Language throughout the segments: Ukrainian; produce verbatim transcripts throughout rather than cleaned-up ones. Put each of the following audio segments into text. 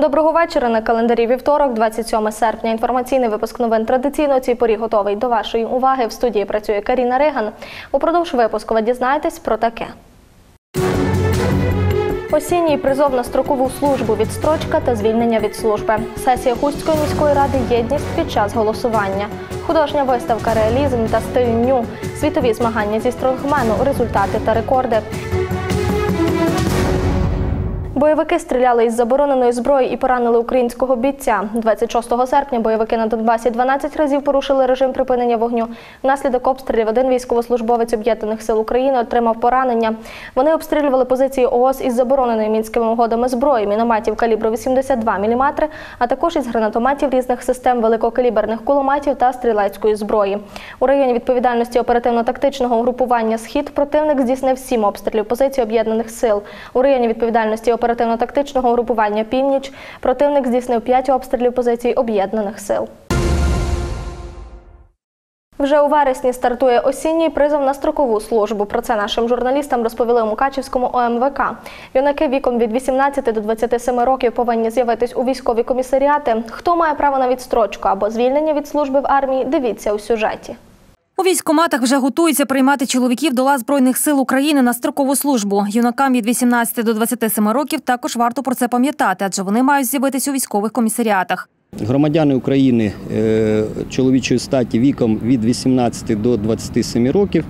Доброго вечора. На календарі вівторок, двадцять сьоме серпня. Інформаційний випуск новин традиційно у цій порі готовий до вашої уваги. В студії працює Каріна Риган. Упродовж випуску ви дізнаєтесь про таке. Осінній призов на строкову службу, відстрочка та звільнення від служби. Сесія Хустської міської ради «Єдність» під час голосування. Художня виставка «Реалізм» та «Стиль ню». Світові змагання зі стронгмену, результати та рекорди. Бойовики стріляли із забороненої зброї і поранили українського бійця. двадцять шостого серпня бойовики на Донбасі дванадцять разів порушили режим припинення вогню. Внаслідок обстрілів один військовослужбовець Об'єднаних сил України отримав поранення. Вони обстрілювали позиції ООС із забороненою Мінськими угодами зброї, мінометів калібру вісімдесят два міліметри, а також із гранатометів різних систем, великокаліберних кулеметів та стрілецької зброї. У районі відповідальності оперативно-тактичного угрупування «Схід» противник здійснив сім обстрілів позицій Об'єднаних сил. У районі відповідальності оперативно-тактичного угрупування «Північ» противник здійснив п'ять обстрілів позицій Об'єднаних сил. Вже у вересні стартує осінній призов на строкову службу. Про це нашим журналістам розповіли у Мукачівському О Ем Ве Ка. Юнаки віком від вісімнадцяти до двадцяти семи років повинні з'явитись у військові комісаріати. Хто має право на відстрочку або звільнення від служби в армії, дивіться у сюжеті. У військкоматах вже готуються приймати чоловіків до лав Збройних сил України на строкову службу. Юнакам від вісімнадцяти до двадцяти семи років також варто про це пам'ятати, адже вони мають з'явитись у військових комісаріатах. Громадяни України чоловічої статі віком від вісімнадцяти до двадцяти семи років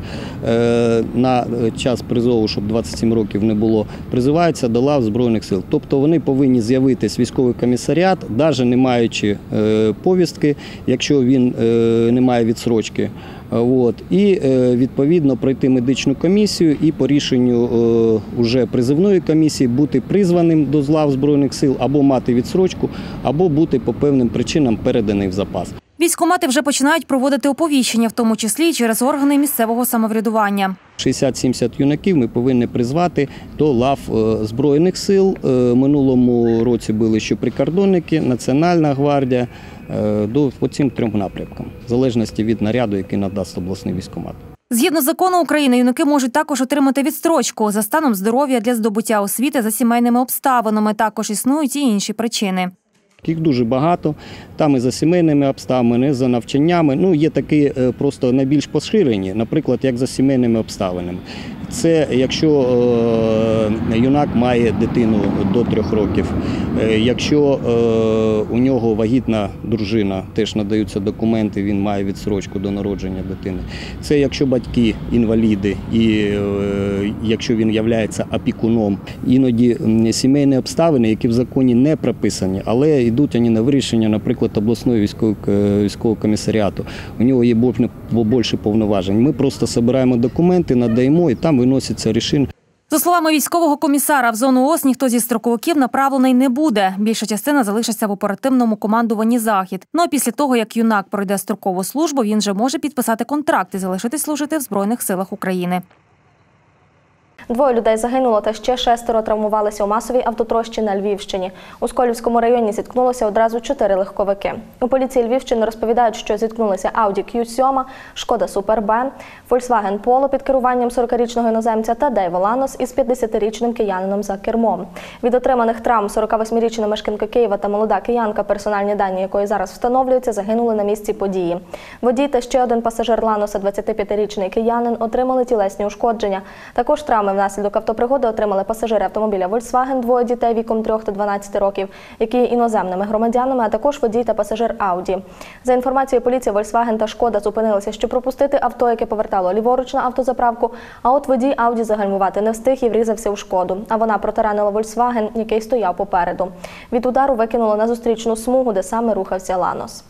на час призову, щоб двадцять сім років не було, призиваються до лав Збройних сил. Тобто вони повинні з'явитись в військовий комісаріат, навіть не маючи повістки, якщо він не має відстрочки. От. І, відповідно, пройти медичну комісію і по рішенню уже призивної комісії бути призваним до лав Збройних сил, або мати відстрочку, або бути по певним причинам переданий в запас. Військкомати вже починають проводити оповіщення, в тому числі і через органи місцевого самоврядування. шістдесят-сімдесят юнаків ми повинні призвати до лав Збройних сил. Минулому році були ще прикордонники, Національна гвардія, по цим трьом напрямкам, в залежності від наряду, який надасть обласний військкомат. Згідно з законом України, юнаки можуть також отримати відстрочку за станом здоров'я для здобуття освіти за сімейними обставинами. Також існують і інші причини. Їх дуже багато, там і за сімейними обставинами, і за навчаннями. Ну, є такі просто найбільш поширені, наприклад, як за сімейними обставинами. Це якщо е, юнак має дитину до трьох років, е, якщо е, у нього вагітна дружина, теж надаються документи, він має відстрочку до народження дитини. Це якщо батьки інваліди і е, якщо він є опікуном. Іноді сімейні обставини, які в законі не прописані, але йдуть вони на вирішення, наприклад, обласної військового, військового комісаріату. У нього є більше повноважень. Ми просто збираємо документи, надаємо і там виноситься рішення. За словами військового комісара, в зону ООС ніхто зі строковиків направлений не буде. Більша частина залишиться в оперативному командуванні «Захід». Ну а після того, як юнак пройде строкову службу, він вже може підписати контракт і залишитись служити в Збройних силах України. Двоє людей загинуло та ще шестеро травмувалися у масовій автотрощі на Львівщині. У Сколівському районі зіткнулося одразу чотири легковики. У поліції Львівщини розповідають, що зіткнулися Audi Кью сім, Шкода Суперб, Volkswagen Polo під керуванням сорокарічного іноземця та Daewoo Lanos із п'ятдесятирічним киянином за кермом. Від отриманих травм сорокавосьмирічна мешканка Києва та молода киянка, персональні дані якої зараз встановлюються, загинули на місці події. Водій та ще один пасажир Ланоса, двадцятип'ятирічний киянин, отримали тілесні ушкодження. Також травми внаслідок автопригоди отримали пасажири автомобіля Volkswagen, двоє дітей віком трьох та дванадцяти років, які є іноземними громадянами, а також водій та пасажир Audi. За інформацією поліції, Volkswagen та Шкода зупинилися, щоб пропустити авто, яке повертало ліворуч на автозаправку, а от водій Audi загальмувати не встиг і врізався у Шкоду, а вона протаранила Volkswagen, який стояв попереду. Від удару викинуло на зустрічну смугу, де саме рухався Ланос.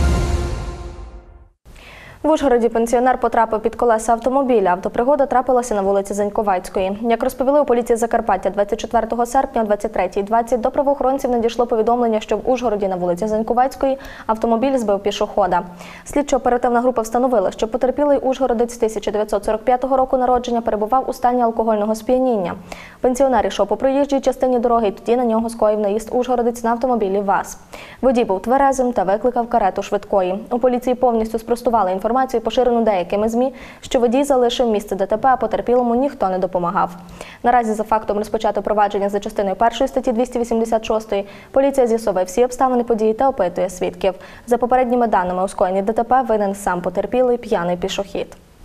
В Ужгороді пенсіонер потрапив під колеса автомобіля. Автопригода трапилася на вулиці Заньковецької. Як розповіли у поліції Закарпаття, двадцять четвертого серпня о двадцять третій двадцять до правоохоронців надійшло повідомлення, що в Ужгороді на вулиці Заньковецької автомобіль збив пішохода. Слідчо-оперативна група встановила, що потерпілий ужгородець тисяча дев'ятсот сорок п'ятого року народження перебував у стані алкогольного сп'яніння. Пенсіонер йшов по проїжджій частині дороги, і тоді на нього скоїв наїзд ужгородець на автомобілі ВАЗ. Водій був тверезим та викликав карету швидкої. У поліції повністю спростували інформацію інформацію, поширену деякими ЗМІ, що водій залишив місце ДТП, а потерпілому ніхто не допомагав. Наразі за фактом розпочато провадження за частиною першої статті двісті вісімдесят шостої. Поліція з'ясовує всі обставини події та опитує свідків. За попередніми даними, у скоєнні ДТП винен сам потерпілий п'яний пішохід.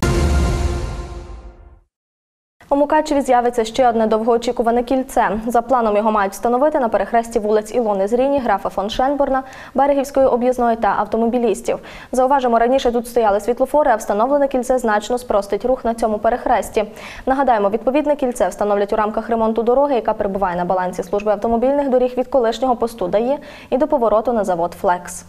У Мукачеві з'явиться ще одне довгоочікуване кільце. За планом його мають встановити на перехресті вулиць Ілони Зріні, графа фон Шенборна, Берегівської об'їзної та автомобілістів. Зауважимо, раніше тут стояли світлофори, а встановлене кільце значно спростить рух на цьому перехресті. Нагадаємо, відповідне кільце встановлять у рамках ремонту дороги, яка перебуває на балансі служби автомобільних доріг від колишнього посту ДАІ і до повороту на завод «Флекс».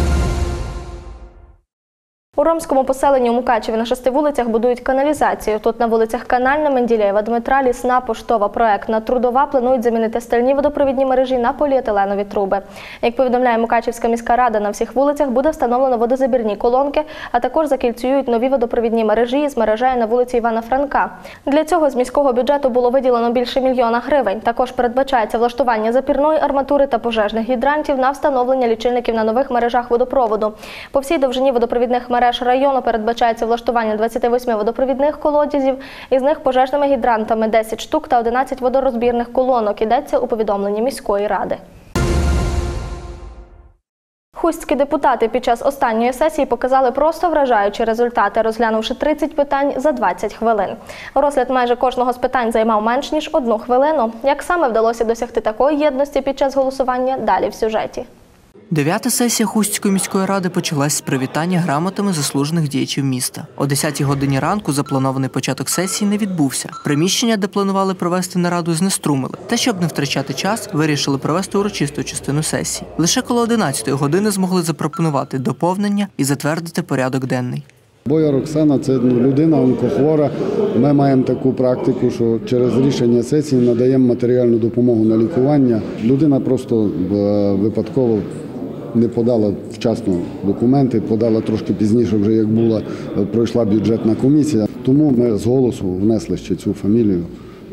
У ромському поселенні у Мукачеві на шести вулицях будують каналізацію. Тут на вулицях Канальна, Менделєєва, Дмитра, Лісна, Поштова, Проектна, Трудова планують замінити стальні водопровідні мережі на поліетиленові труби. Як повідомляє Мукачевська міська рада, на всіх вулицях буде встановлено водозабірні колонки, а також закільцюють нові водопровідні мережі з мережею на вулиці Івана Франка. Для цього з міського бюджету було виділено більше мільйона гривень. Також передбачається влаштування запірної арматури та пожежних гідрантів на встановлення лічильників на нових мережах водопроводу. По всій довжині водопровідних мереж району передбачається влаштування двадцяти восьми водопровідних колодязів, із них пожежними гідрантами десять штук та одинадцять водорозбірних колонок, йдеться у повідомленні міської ради. Хустські депутати під час останньої сесії показали просто вражаючі результати, розглянувши тридцять питань за двадцять хвилин. Розгляд майже кожного з питань займав менш ніж одну хвилину. Як саме вдалося досягти такої єдності під час голосування, далі в сюжеті. Дев'ята сесія Хустської міської ради почалась з привітання грамотами заслужених діячів міста. О десятій годині ранку запланований початок сесії не відбувся. Приміщення, де планували провести нараду, знеструмили. Та щоб не втрачати час, вирішили провести урочисту частину сесії. Лише коло одинадцятої години змогли запропонувати доповнення і затвердити порядок денний. Бояр Оксана – це ну, людина онкохвора. Ми маємо таку практику, що через рішення сесії надаємо матеріальну допомогу на лікування. Людина просто випадково не подала вчасно документи, подала трошки пізніше, вже як була, пройшла бюджетна комісія. Тому ми з голосу внесли ще цю фамілію.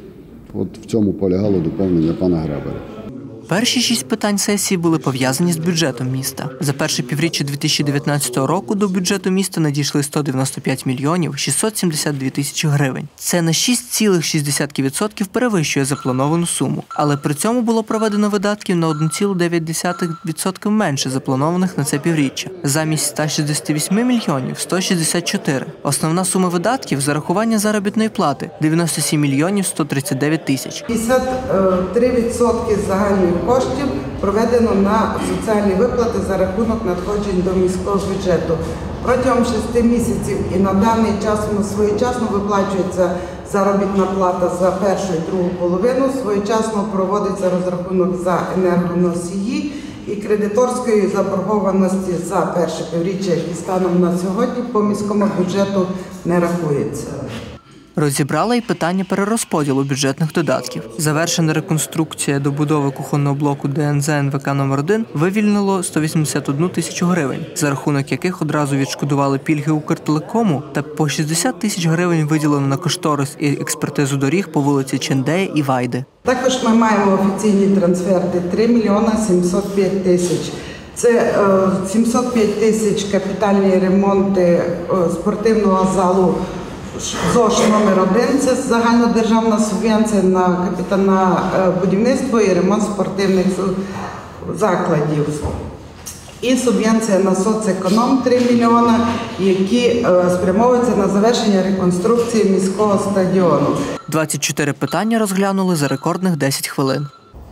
От в цьому полягало доповнення пана Гребера. Перші шість питань сесії були пов'язані з бюджетом міста. За перше півріччя дві тисячі дев'ятнадцятого року до бюджету міста надійшли сто дев'яносто п'ять мільйонів шістсот сімдесят дві тисячі гривень. Це на шість цілих шість десятих відсотка перевищує заплановану суму. Але при цьому було проведено видатків на один цілих дев'ять десятих відсотка менше запланованих на це півріччя. Замість ста шістдесяти восьми мільйонів – сто шістдесят чотири. Основна сума видатків – зарахування заробітної плати – дев'яносто сім мільйонів сто тридцять дев'ять тисяч. п'ятдесят три відсотки загальної коштів проведено на соціальні виплати за рахунок надходжень до міського бюджету. Протягом шести місяців і на даний час своєчасно виплачується заробітна плата за першу і другу половину, своєчасно проводиться розрахунок за енергоносії і кредиторської заборгованості за перше півріччя, які станом на сьогодні по міському бюджету не рахується. Розібрала й питання перерозподілу бюджетних додатків. Завершена реконструкція добудови кухонного блоку ДНЗ ен ве ка номер один вивільнило сто вісімдесят одну тисячу гривень, за рахунок яких одразу відшкодували пільги Укртелекому, та по шістдесят тисяч гривень виділено на кошторис і експертизу доріг по вулиці Чендея і Вайди. Також ми маємо офіційні трансферти три мільйони сімсот п'ять тисяч. Це сімсот п'ять тисяч капітальні ремонти спортивного залу ЗОШ номер один, це загальнодержавна субвенція на капітальне будівництво і ремонт спортивних закладів. І субвенція на соцеконом три мільйони, які спрямовуються на завершення реконструкції міського стадіону. двадцять чотири питання розглянули за рекордних десять хвилин.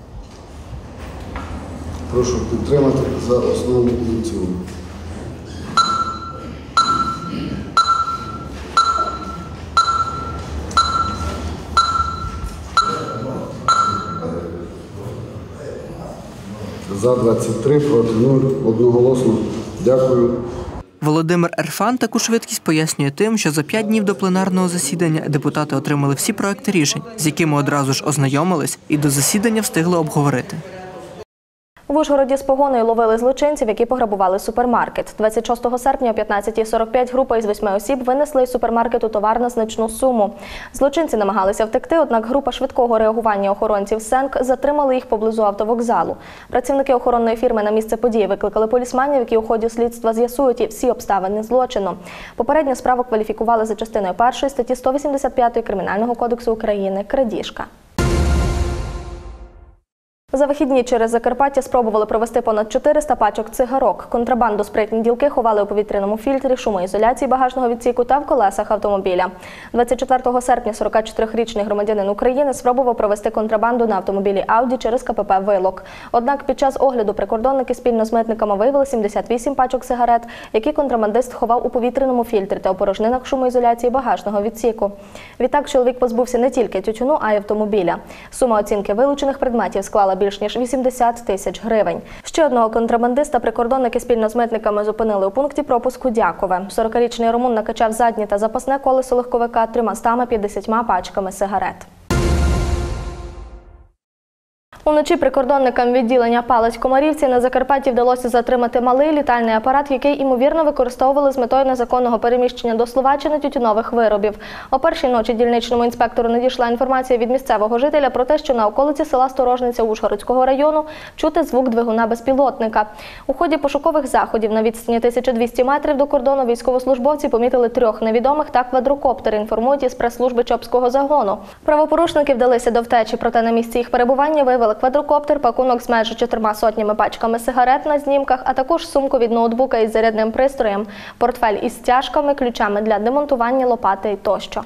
Прошу підтримати за основу і в цілому. За двадцять три, проти нуль, одноголосно. Дякую. Володимир Ерфан таку швидкість пояснює тим, що за п'ять днів до пленарного засідання депутати отримали всі проекти рішень, з якими одразу ж ознайомились і до засідання встигли обговорити. В Ужгороді з погоною ловили злочинців, які пограбували супермаркет. двадцять шостого серпня о п'ятнадцятій сорок п'ять група із восьми осіб винесли із супермаркету товар на значну суму. Злочинці намагалися втекти, однак група швидкого реагування охоронців СЕНК затримали їх поблизу автовокзалу. Працівники охоронної фірми на місце події викликали полісменів, які у ході слідства з'ясують всі обставини злочину. Попередньо справу кваліфікували за частиною першої статті сто вісімдесят п'ять Кримінального кодексу України «Крадіжка». За вихідні через Закарпаття спробували провести понад чотириста пачок цигарок. Контрабанду спритні ділки ховали у повітряному фільтрі, шумоізоляції багажного відсіку та в колесах автомобіля. двадцять четвертого серпня сорокачотирирічний громадянин України спробував провести контрабанду на автомобілі «Ауді» через КПП «Вилок». Однак під час огляду прикордонники спільно з митниками виявили сімдесят вісім пачок сигарет, які контрабандист ховав у повітряному фільтрі та у порожнинах шумоізоляції багажного відсіку. Відтак чоловік позбувся не тільки тютюну, а й автомобіля. Сума оцінки вилучених предметів склала більш ніж вісімдесят тисяч гривень. Ще одного контрабандиста прикордонники спільно з митниками зупинили у пункті пропуску Дякове. сорокарічний румун накачав заднє та запасне колесо легковика трьомастами п'ятдесятьма пачками сигарет. Уночі прикордонникам відділення Палець-Комарівці на Закарпатті вдалося затримати малий літальний апарат, який, ймовірно, використовували з метою незаконного переміщення до Словаччини тютюнових виробів. О першій ночі дільничному інспектору надійшла інформація від місцевого жителя про те, що на околиці села Сторожниця Ужгородського району чути звук двигуна безпілотника. У ході пошукових заходів на відстані тисяча двісті метрів до кордону військовослужбовці помітили трьох невідомих та квадрокоптер, інформують із прес-служби Чопського загону. Правопорушники вдалися до втечі, проте на місці їх перебування виявили квадрокоптер, пакунок з майже чотирма сотнями пачками сигарет на знімках, а також сумку від ноутбука із зарядним пристроєм, портфель із стяжками, ключами для демонтування лопати тощо.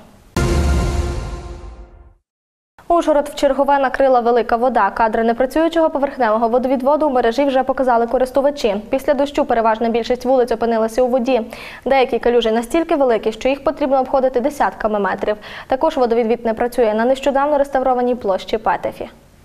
Ужгород вчергове накрила велика вода. Кадри непрацюючого поверхневого водовідводу у мережі вже показали користувачі. Після дощу переважна більшість вулиць опинилася у воді. Деякі калюжі настільки великі, що їх потрібно обходити десятками метрів. Також водовідвід не працює на нещодавно реставрованій площі Петефі.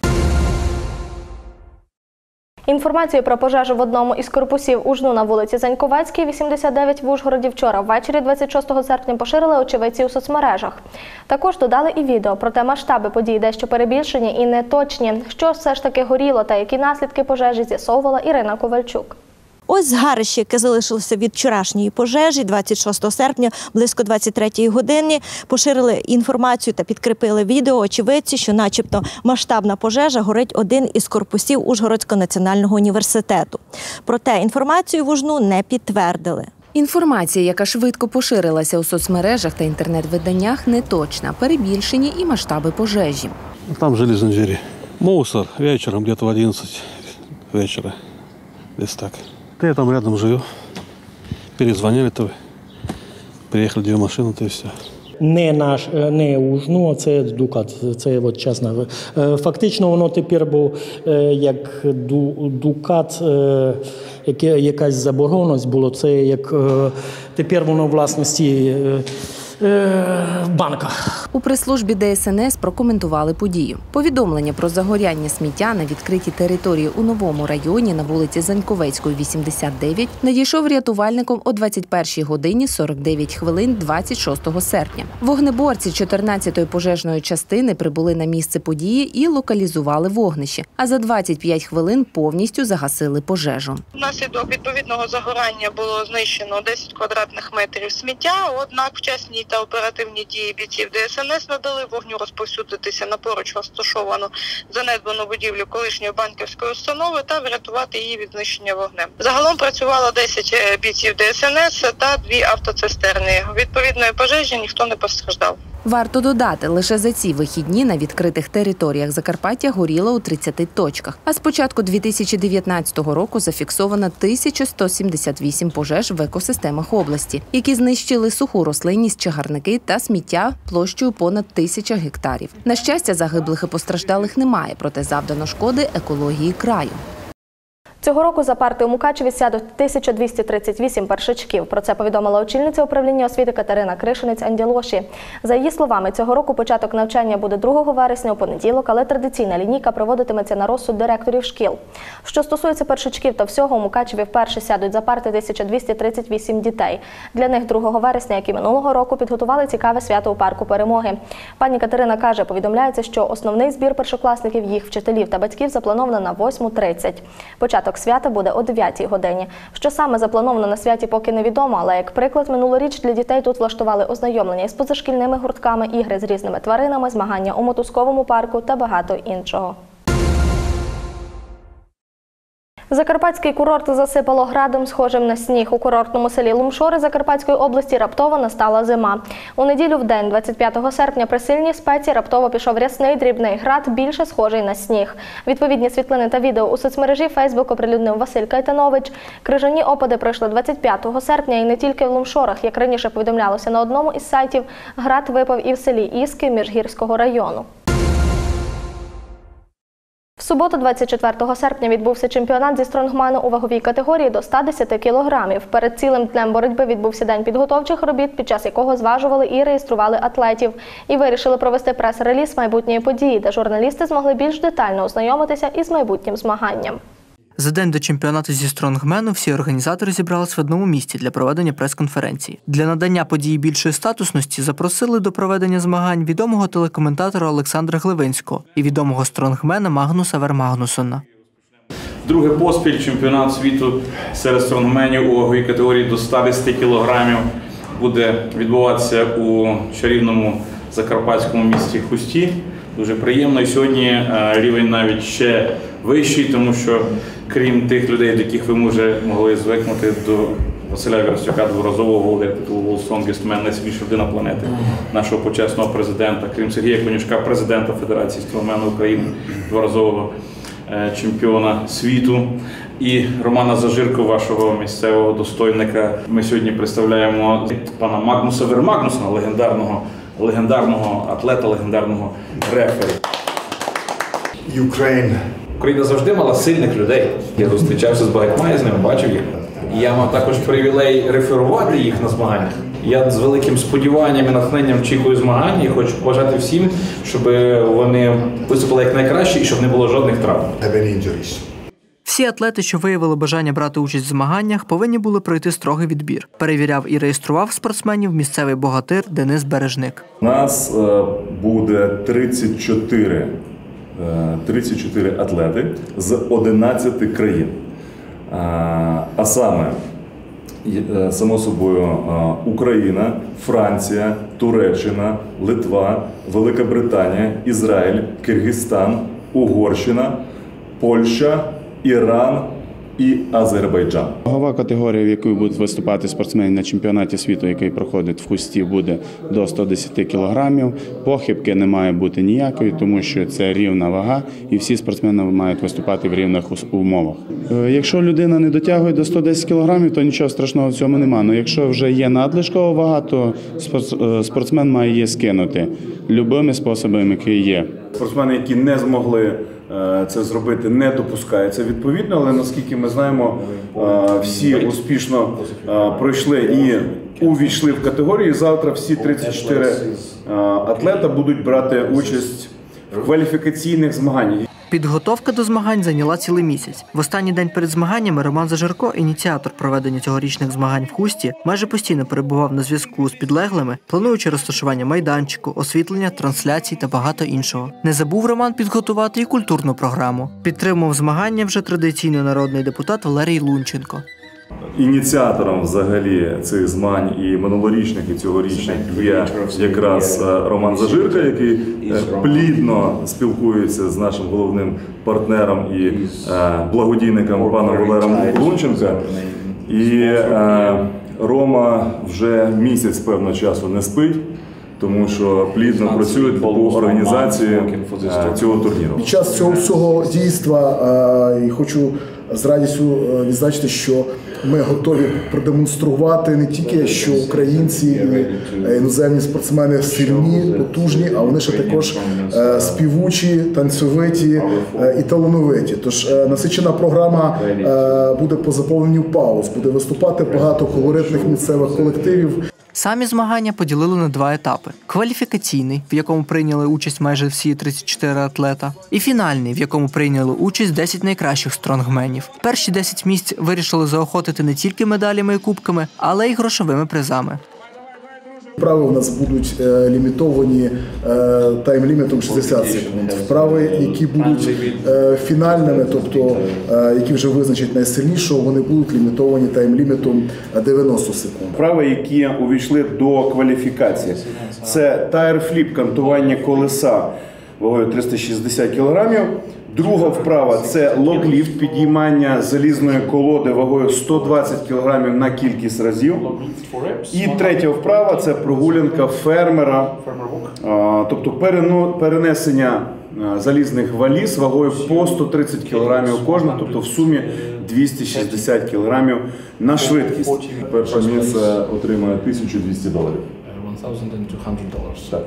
Інформацію про пожежу в одному із корпусів УЖНУ на вулиці Заньковецькій, вісімдесят дев'ять в Ужгороді вчора ввечері двадцять шостого серпня поширили очевидці у соцмережах. Також додали і відео, проте масштаби подій дещо перебільшені і неточні. Що все ж таки горіло та які наслідки пожежі, з'ясовувала Ірина Ковальчук. Ось згарище, яке залишилося від вчорашньої пожежі, двадцять шостого серпня, близько двадцять третьої години, поширили інформацію та підкріпили відео очевидці, що начебто масштабна пожежа горить один із корпусів Ужгородського національного університету. Проте інформацію в УЖНУ не підтвердили. Інформація, яка швидко поширилася у соцмережах та інтернет-виданнях, неточна, перебільшені і масштаби пожежі. Там железні двері. Мусор вечором, десь в одинадцять вечора, десь так. Я там рядом живу. Перезвонили, то приїхали дві машини, то і все. Не наш, не УЖНУ, це Дукат, це от чесно. Фактично воно тепер був як Дукат, якась заборгованість було, це як тепер воно в власності в банках. У прес-службі ДСНС прокоментували подію. Повідомлення про загоряння сміття на відкритій території у новому районі на вулиці Заньковецької, вісімдесят дев'ять, надійшов рятувальником о двадцять першій годині сорок дев'ять хвилин двадцять шостого серпня. Вогнеборці чотирнадцятої пожежної частини прибули на місце події і локалізували вогнище, а за двадцять п'ять хвилин повністю загасили пожежу. Внаслідок відповідного загорання було знищено десять квадратних метрів сміття, однак вчасні та оперативні дії бійців ДСНС надали вогню розповсюдитися на поруч розташовану занедбану будівлю колишньої банківської установи та врятувати її від знищення вогнем. Загалом працювало десять бійців ДСНС та дві автоцистерни. Відповідної пожежі ніхто не постраждав. Варто додати, лише за ці вихідні на відкритих територіях Закарпаття горіло у тридцяти точках. А з початку дві тисячі дев'ятнадцятого року зафіксовано тисяча сто сімдесят вісім пожеж в екосистемах області, які знищили суху рослинність, чагарники та сміття площею понад тисяча гектарів. На щастя, загиблих і постраждалих немає, проте завдано шкоди екології краю. Цього року за парти у Мукачеві сядуть тисяча двісті тридцять вісім першачків. Про це повідомила очільниця управління освіти Катерина Кришинець-Андялоші. За її словами, цього року початок навчання буде другого вересня у понеділок, але традиційна лінійка проводитиметься на розсуд директорів шкіл. Що стосується першачків та всього, у Мукачеві вперше сядуть за парти тисяча двісті тридцять вісім дітей. Для них другого вересня, як і минулого року, підготували цікаве свято у парку Перемоги. Пані Катерина каже, повідомляється, що основний збір першокласників, їх вчителів та батьків заплановано на восьму тридцять. Початок свята буде о дев'ятій годині. Що саме заплановано на святі, поки невідомо, але, як приклад, минулоріч для дітей тут влаштували ознайомлення із позашкільними гуртками, ігри з різними тваринами, змагання у мотузковому парку та багато іншого. Закарпатський курорт засипало градом, схожим на сніг. У курортному селі Лумшори Закарпатської області раптово настала зима. У неділю в день, двадцять п'ятого серпня, при сильній спеці раптово пішов рясний дрібний град, більше схожий на сніг. Відповідні світлини та відео у соцмережі Фейсбук оприлюднив Василь Кайтанович. Крижані опади пройшли двадцять п'ятого серпня і не тільки в Лумшорах. Як раніше повідомлялося на одному із сайтів, град випав і в селі Іски Міжгірського району. В суботу, двадцять четвертого серпня, відбувся чемпіонат зі стронгмену у ваговій категорії до ста десяти кілограмів. Перед цілим днем боротьби відбувся день підготовчих робіт, під час якого зважували і реєстрували атлетів. І вирішили провести прес-реліз майбутньої події, де журналісти змогли більш детально ознайомитися із майбутнім змаганням. За день до чемпіонату зі стронгмену всі організатори зібрались в одному місці для проведення прес-конференції. Для надання події більшої статусності запросили до проведення змагань відомого телекоментатора Олександра Гливинського і відомого стронгмена Магнуса Вермагнусона. Друге поспіль чемпіонат світу серед стронгменів у ваговій категорії до ста десяти кілограмів буде відбуватися у чарівному закарпатському місті Хусті. Дуже приємно. І сьогодні рівень навіть ще вищий, тому що крім тих людей, до яких ви вже могли звикнути, до Василя Вірастюка, дворазового володаря титулу World Strongest Man, найсильніша людина планети, нашого почесного президента, крім Сергія Конюшка, президента Федерації стронгмену України, дворазового чемпіона світу, і Романа Зажирко, вашого місцевого достойника. Ми сьогодні представляємо пана Магнуса Вермагнусона, легендарного легендарного атлета, легендарного рефері. Ukraine. Україна завжди мала сильних людей. Я зустрічався з багатьма, я з ними бачив їх. І я мав також привілей реферувати їх на змаганнях. Я з великим сподіванням і натхненням очікую змагань і хочу побажати всім, щоб вони виступили як найкраще і щоб не було жодних травм. Всі атлети, що виявили бажання брати участь в змаганнях, повинні були пройти строгий відбір. Перевіряв і реєстрував спортсменів місцевий богатир Денис Бережник. У нас буде тридцять чотири, тридцять чотири атлети з одинадцяти країн. А саме, само собою, Україна, Франція, Туреччина, Литва, Велика Британія, Ізраїль, Киргизстан, Угорщина, Польща, Іран і Азербайджан. Вагова категорія, в якій будуть виступати спортсмени на чемпіонаті світу, який проходить в Хусті, буде до ста десяти кілограмів. Похибки не має бути ніякої, тому що це рівна вага і всі спортсмени мають виступати в рівних умовах. Якщо людина не дотягує до ста десяти кілограмів, то нічого страшного в цьому немає. Але якщо вже є надлишкова вага, то спортсмен має її скинути любими способами, які є. Спортсмени, які не змогли це зробити, не допускається відповідно, але наскільки ми знаємо, всі успішно пройшли і увійшли в категорії. Завтра всі тридцять чотири атлета будуть брати участь в кваліфікаційних змаганнях. Підготовка до змагань зайняла цілий місяць. В останній день перед змаганнями Роман Зажирко, ініціатор проведення цьогорічних змагань в Хусті, майже постійно перебував на зв'язку з підлеглими, плануючи розташування майданчику, освітлення, трансляцій та багато іншого. Не забув Роман підготувати і культурну програму. Підтримував змагання вже традиційно народний депутат Валерій Лунченко. Ініціатором взагалі цих змагань і минулорічних, і цьогорічних є якраз Роман Зажирко, який плідно спілкується з нашим головним партнером і благодійником паном Валерієм Лунченко. І Рома вже місяць, певно, часу не спить, тому що плідно працюють по організації цього турніру. Під час цього всього дійства і хочу з радістю відзначити, що ми готові продемонструвати не тільки, що українці і іноземні спортсмени сильні, потужні, а вони ще також співучі, танцьовиті і талановиті. Тож насичена програма буде по заповненню пауз, буде виступати багато колоритних місцевих колективів. Самі змагання поділили на два етапи. Кваліфікаційний, в якому прийняли участь майже всі тридцять чотири атлета, і фінальний, в якому прийняли участь десять найкращих стронгменів. Перші десять місць вирішили заохотити не тільки медалями і кубками, але й грошовими призами. Вправи у нас будуть е, лімітовані е, тайм-лімітом шістдесят секунд. Вправи, які будуть е, фінальними, тобто е, які вже визначать найсильнішого, вони будуть лімітовані тайм-лімітом дев'яносто секунд. Вправи, які увійшли до кваліфікації, це тайр-фліп, кантування колеса вагою триста шістдесят кілограмів. Друга вправа – це логліфт, підіймання залізної колоди вагою сто двадцять кілограмів на кількість разів. І третя вправа – це прогулянка фермера, тобто перенесення залізних валіз вагою по сто тридцять кілограмів кожна, тобто в сумі двісті шістдесят кілограмів на швидкість. Перше місце отримає тисячу двісті доларів. Так.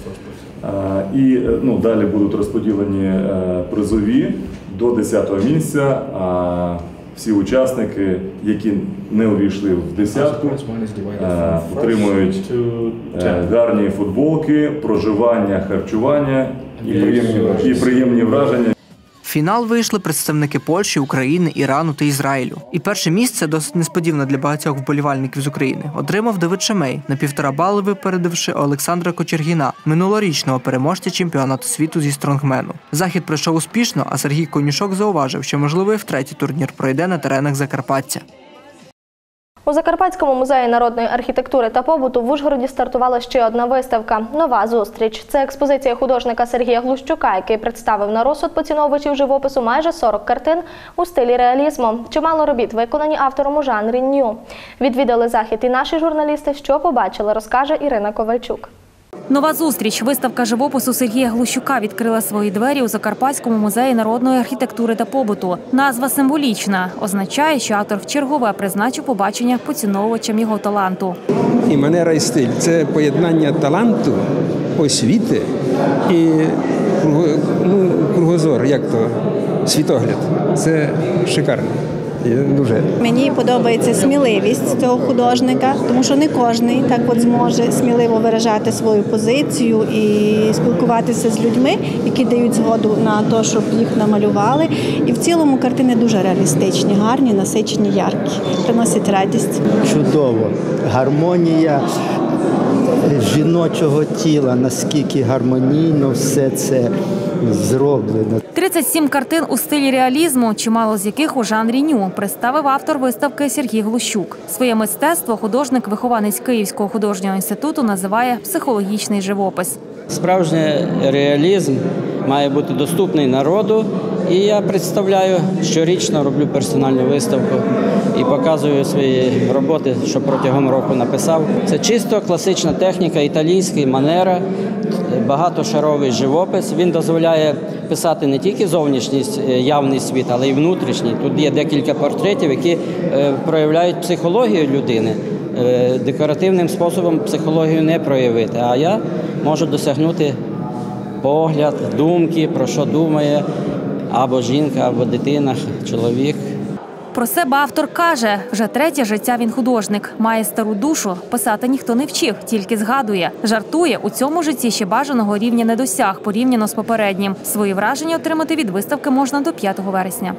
І ну, далі будуть розподілені призові до десятого місця. Всі учасники, які не увійшли в десятку, отримують гарні футболки, проживання, харчування і приємні, і приємні враження. В фінал вийшли представники Польщі, України, Ірану та Ізраїлю. І перше місце, досить несподівано для багатьох вболівальників з України, отримав Давид Шамей, на півтора бали випередивши Олександра Кочергіна, минулорічного переможця чемпіонату світу зі стронгмену. Захід пройшов успішно, а Сергій Конюшок зауважив, що, можливо, і втретє турнір пройде на теренах Закарпаття. У Закарпатському музеї народної архітектури та побуту в Ужгороді стартувала ще одна виставка «Нова зустріч». Це експозиція художника Сергія Глущука, який представив на розсуд поціновувачів живопису майже сорок картин у стилі реалізму. Чимало робіт виконані автором у жанрі нью. Відвідали захід і наші журналісти. Що побачили, розкаже Ірина Ковальчук. Нова зустріч. Виставка живопису Сергія Глущука відкрила свої двері у Закарпатському музеї народної архітектури та побуту. Назва символічна. Означає, що автор вчергове призначив побачення поціновувачам його таланту. І манера, і стиль – це поєднання таланту, освіти і ну, кругозор, як то, світогляд. Це шикарно. Дуже. Мені подобається сміливість цього художника, тому що не кожен так от зможе сміливо виражати свою позицію і спілкуватися з людьми, які дають згоду на те, щоб їх намалювали. І в цілому картини дуже реалістичні, гарні, насичені, яркі, приносять радість. Чудово. Гармонія жіночого тіла, наскільки гармонійно все це зроблено. тридцять сім картин у стилі реалізму, чимало з яких у жанрі ню, представив автор виставки Сергій Глущук. Своє мистецтво художник-вихованець Київського художнього інституту називає психологічний живопис. Справжній реалізм має бути доступний народу, і я представляю, щорічно роблю персональну виставку і показую свої роботи, що протягом року написав. Це чисто класична техніка, італійська манера, багатошаровий живопис. Він дозволяє писати не тільки зовнішній явний світ, але й внутрішній. Тут є декілька портретів, які проявляють психологію людини. Декоративним способом психологію не проявити, а я можу досягнути погляд, думки, про що думає або жінка, або дитина, чоловік. Про себе автор каже, вже третє життя він художник. Має стару душу, писати ніхто не вчив, тільки згадує. Жартує, у цьому житті ще бажаного рівня не досяг, порівняно з попереднім. Свої враження отримати від виставки можна до п'ятого вересня.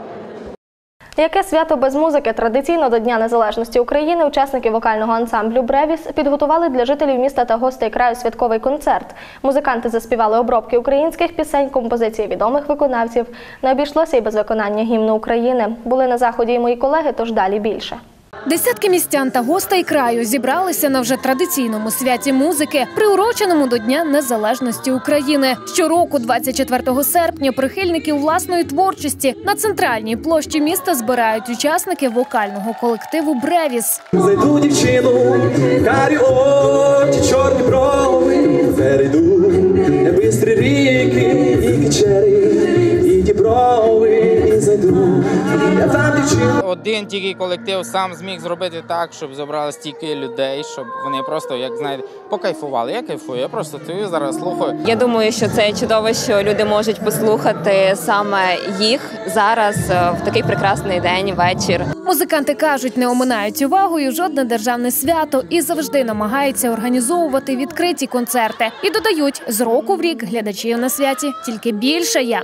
Яке свято без музики? Традиційно до Дня Незалежності України учасники вокального ансамблю «Бревіс» підготували для жителів міста та гостей краю святковий концерт. Музиканти заспівали обробки українських пісень, композиції відомих виконавців. Не обійшлося і без виконання гімну України. Були на заході і мої колеги, тож далі більше. Десятки містян та гостей краю зібралися на вже традиційному святі музики, приуроченому до Дня Незалежності України. Щороку, двадцять четвертого серпня, прихильників власної творчості на центральній площі міста збирають учасники вокального колективу «Бревіс». Зайду дівчину, карі очі, чорні брови, перейду бистрі ріки і кичері, і ті брови, і знайду. Я там дівчину. Один тільки колектив сам зміг зробити так, щоб зібрали стільки людей, щоб вони просто, як знаєте, покайфували. Я кайфую, я просто стою зараз слухаю. Я думаю, що це чудово, що люди можуть послухати саме їх зараз в такий прекрасний день, вечір. Музиканти кажуть, не оминають увагою жодне державне свято і завжди намагаються організовувати відкриті концерти. І додають, з року в рік глядачів на святі тільки більше є.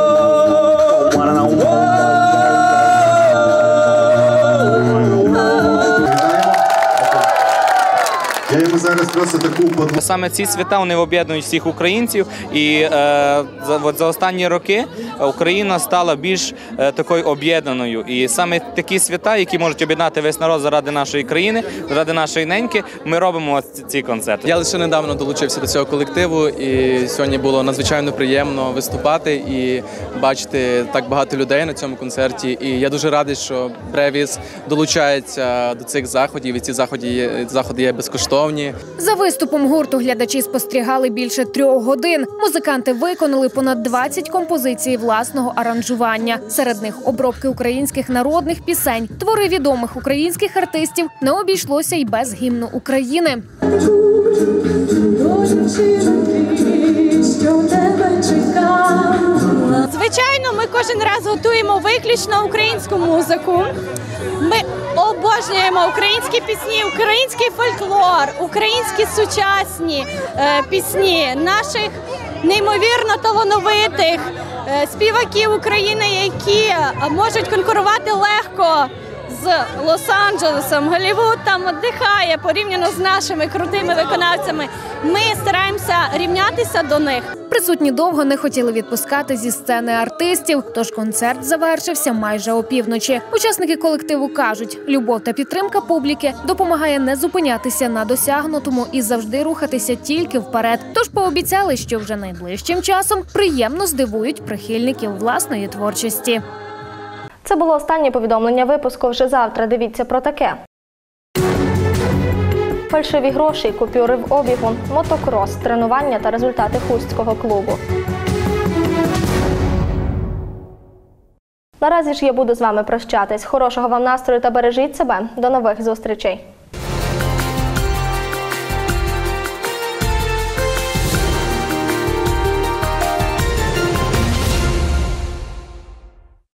Я йому зараз просто таку подву. Саме ці свята вони об'єднують всіх українців, і е, за, от за останні роки Україна стала більш е, такою об'єднаною. І саме такі свята, які можуть об'єднати весь народ заради нашої країни, заради нашої неньки, ми робимо ці, ці концерти. Я лише недавно долучився до цього колективу, і сьогодні було надзвичайно приємно виступати і бачити так багато людей на цьому концерті. І я дуже радий, що Бревіс долучається до цих заходів, і ці заходи є, заходи є безкоштовні. За виступом гурту глядачі спостерігали більше трьох годин. Музиканти виконали понад двадцять композицій власного аранжування. Серед них обробки українських народних пісень, твори відомих українських артистів. Не обійшлося й без гімну України. Звичайно, ми кожен раз готуємо виключно українську музику. Ми обожнюємо українські пісні, український фольклор, українські сучасні е, пісні наших неймовірно талановитих е, співаків України, які можуть конкурувати легко з Лос-Анджелесом. Голлівуд там віддихає порівняно з нашими крутими виконавцями. Ми стараємося рівнятися до них. Присутні довго не хотіли відпускати зі сцени артистів, тож концерт завершився майже опівночі. Учасники колективу кажуть, любов та підтримка публіки допомагає не зупинятися на досягнутому і завжди рухатися тільки вперед. Тож пообіцяли, що вже найближчим часом приємно здивують прихильників власної творчості. Це було останнє повідомлення випуску. Вже завтра дивіться про таке. Фальшиві гроші, купюри в обігу, мотокрос, тренування та результати хустського клубу. Наразі ж я буду з вами прощатись. Хорошого вам настрою та бережіть себе. До нових зустрічей.